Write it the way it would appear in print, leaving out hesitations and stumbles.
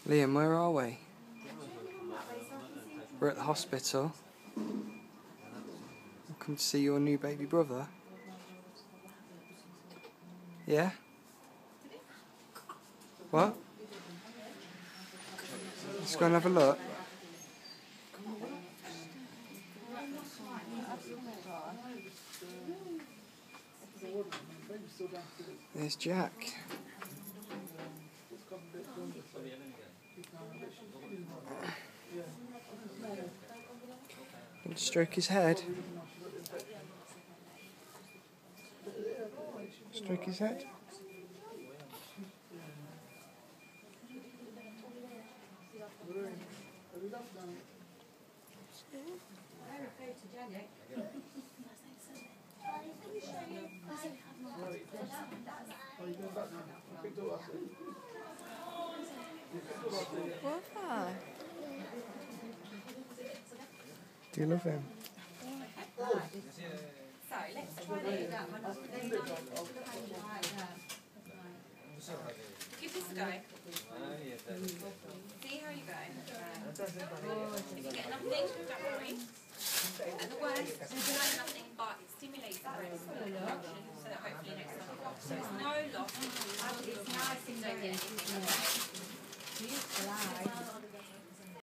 Liam, where are we? We're at the hospital. We've come to see your new baby brother. Yeah? What? Let's go and have a look. There's Jack. And stroke his head. Stroke his head. Do you love him? So let's try it. Give this a go. See how you go. If you get nothing, don't worry. At the worst, you get nothing but stimulate the rest of the production so that hopefully next time it pops. So it's no loss. It's nice and don't get anything.